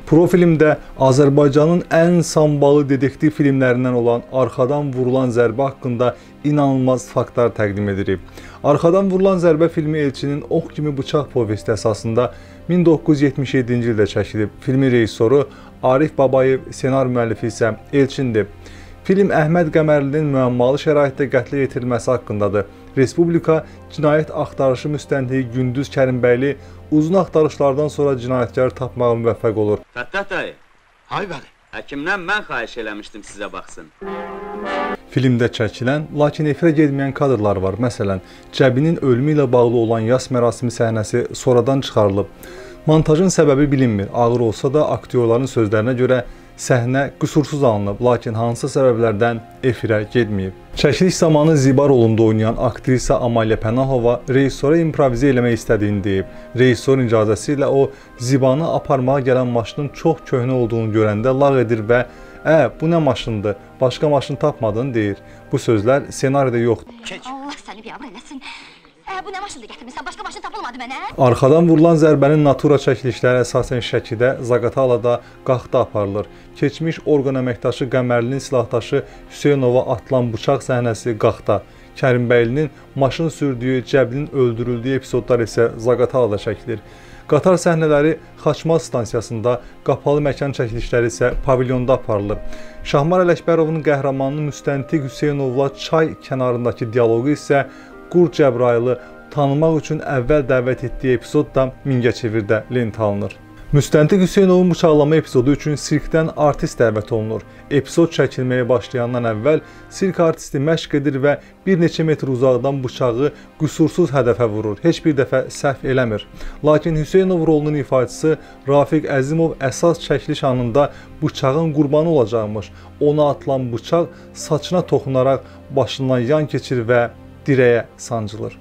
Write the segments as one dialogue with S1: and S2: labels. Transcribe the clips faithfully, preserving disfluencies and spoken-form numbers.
S1: Profilimdə Azərbaycanın ən sambalı dedektiv filmlərindən olan Arxadan Vurulan Zərbə haqqında inanılmaz faktlar təqdim edirik. Arxadan Vurulan Zərbə filmi Elçinin Ox kimi bıçaq povesti əsasında min doqquz yüz yetmiş yeddinci ildə çəkilib. Filmin rejissoru Arif Babayev, ssenari müəllifi isə Elçindir. Film Əhməd Qəmərlinin müəmmalı şəraitdə qətlə yetirilməsi haqqındadır. Respublika Cinayət Axtarışı Müstəntiqi Gündüz Kərimbəyli uzun axtarışlardan sonra cinayətkarı tapmağa müvəffəq olur.
S2: Fəttah dayı,
S3: hay bəli.
S2: həkimdən mən xahiş eləmişdim sizə baxsın.
S1: Filmdə çəkilən, lakin efirə getməyən kadrlar var. Məsələn, Cəbinin ölümü ilə bağlı olan yas mərasimi səhnəsi sonradan çıxarılıb. Montajın səbəbi bilinmir. Ağır olsa da aktyorların sözlərinə görə səhnə qüsursuz alınıb, lakin hansı səbəblərdən efirə getməyib. Çəkiliş zamanı Ziba rolunda oynayan aktrisa Amalya Pənahova rejissora improvizə eləmək istədiyini deyib. Rejissorun icazəsi ilə o, Zibanı aparmağa gələn maşının çox köhnə olduğunu görəndə lağ edir və "Ə, bu nə maşındır, başqa maşın tapmadın" deyir. Bu sözlər ssenaridə yoxdur.
S4: Allah səni bir abur eləsin. Ə, bu nə maşındır gətirmişsən, başqa maşın tapılmadı mənə?
S1: Arxadan Vurulan Zərbənin natura çəkilişləri əsasən Şəkidə, Zaqatalada, Qaxda aparılır. Keçmiş orqan əməkdaşı Qəmərlinin silahdaşı Hüseynova atılan bıçaq səhnəsi Qaxda, Kərimbəylinin maşın sürdüyü, Cəblinin öldürüldüyü epizodlar isə Zaqatalada çəkilir. Qatar səhnələri Xaçmaz stansiyasında, qapalı məkan çəkilişləri isə pavilyonda aparılır. Şahmar Ələkbərovun qəhrəmanının müstəntiq Hüseynovla çay kənarındakı dialoqu isə Qur Cəbrayılı tanımaq üçün əvvəl dəvət etdiyi epizod da Mingəçevirdə lent alınır. Müstəntiq Hüseynovun bıçaqlama epizodu üçün sirkdən artist dəvət olunur. Epizod çəkilməyə başlayandan əvvəl sirk artisti məşq edir və bir neçə metr uzaqdan bıçağı qüsursuz hədəfə vurur. Heç bir dəfə səhv eləmir. Lakin Hüseynov rolunun ifaçısı Rafiq Əzimov əsas çəkiliş anında bıçağın qurbanı olacaqmış. Ona atılan bıçaq saçına toxunaraq başından yan keçir və dirəyə sancılır.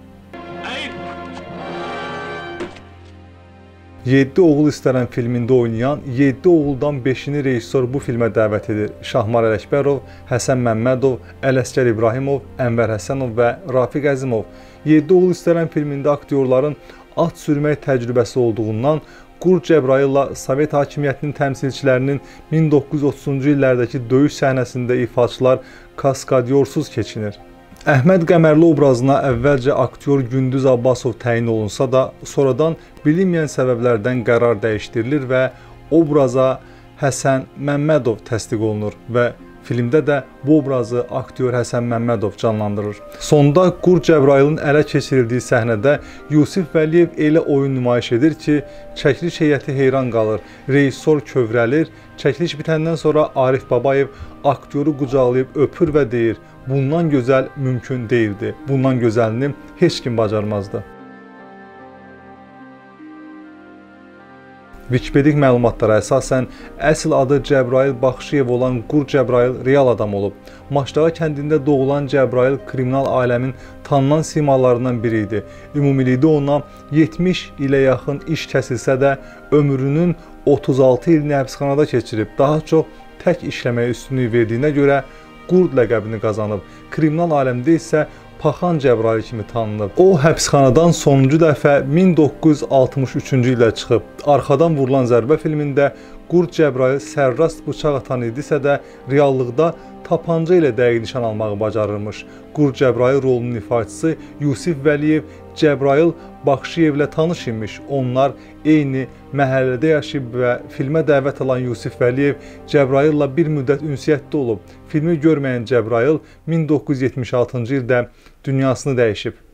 S1: Yeddi oğul istərən filmində oynayan yeddi oğuldan beşini rejissor bu filmə dəvət edir. Şahmar Ələkbərov, Həsən Məmmədov, Ələsgər İbrahimov, Ənvər Həsənov və Rafiq Əzimov. Yeddi oğul istərən filmində aktyorların at sürmək təcrübəsi olduğundan Qur Cəbrayılla Sovet hakimiyyətinin təmsilçilərinin min doqquz yüz otuzuncu illərdəki döyüş səhnəsində ifaçılar kaskadyorsuz keçinir. Əhməd Qəmərli obrazına əvvəlcə aktyor Gündüz Abbasov təyin olunsa da, sonradan bilinməyən səbəblərdən qərar dəyişdirilir və obraza Həsən Məmmədov təsdiq olunur və filmdə də bu obrazı aktyor Həsən Məmmədov canlandırır. Sonda Qur Cəbrayılın ələ keçirildiyi səhnədə Yusif Vəliyev elə oyun nümayiş edir ki, çəkiliş heyəti heyran qalır, rejissor kövrəlir. Çəkiliş bitəndən sonra Arif Babayev aktyoru qucaqlayıb öpür və deyir: "Bundan gözəl mümkün deyildi. Bundan gözəlini heç kim bacarmazdı." Wikipedik məlumatlara əsasən əsl adı Cəbrayıl Baxşıyev olan Qur Cəbrayıl real adam olub. Maçdağa kəndində doğulan Cəbrayıl kriminal aləmin tanınan simalarından biri idi. Ümumilikdə ona yetmiş ilə yaxın iş kəsilsə də ömrünün otuz altı ilini həbsxanada keçirib. Daha çox tək işləməyə üstünlük verdiyinə görə Qurd ləqəbini qazanıb. Kriminal aləmdə isə Paxan Cəbrayıl kimi tanınıb. O, həbsxanadan sonuncu dəfə min doqquz yüz altmış üçüncü ildə çıxıb. Arxadan Vurulan Zərbə filmində Qurd Cəbrayıl sərrast bıçaq atan idisə də, reallıqda tapanca ilə dəqiq nişan almağı bacarırmış. Qurd Cəbrayıl rolunun ifaçısı Yusif Vəliyev Cəbrayıl Baxşıyevlə tanış imiş. Onlar eyni məhəllədə yaşayıb və filmə dəvət alan Yusif Vəliyev Cəbrayılla bir müddət ünsiyyətdə olub. Filmi görməyən Cəbrayıl min doqquz yüz yetmiş altıncı ildə dünyasını dəyişib.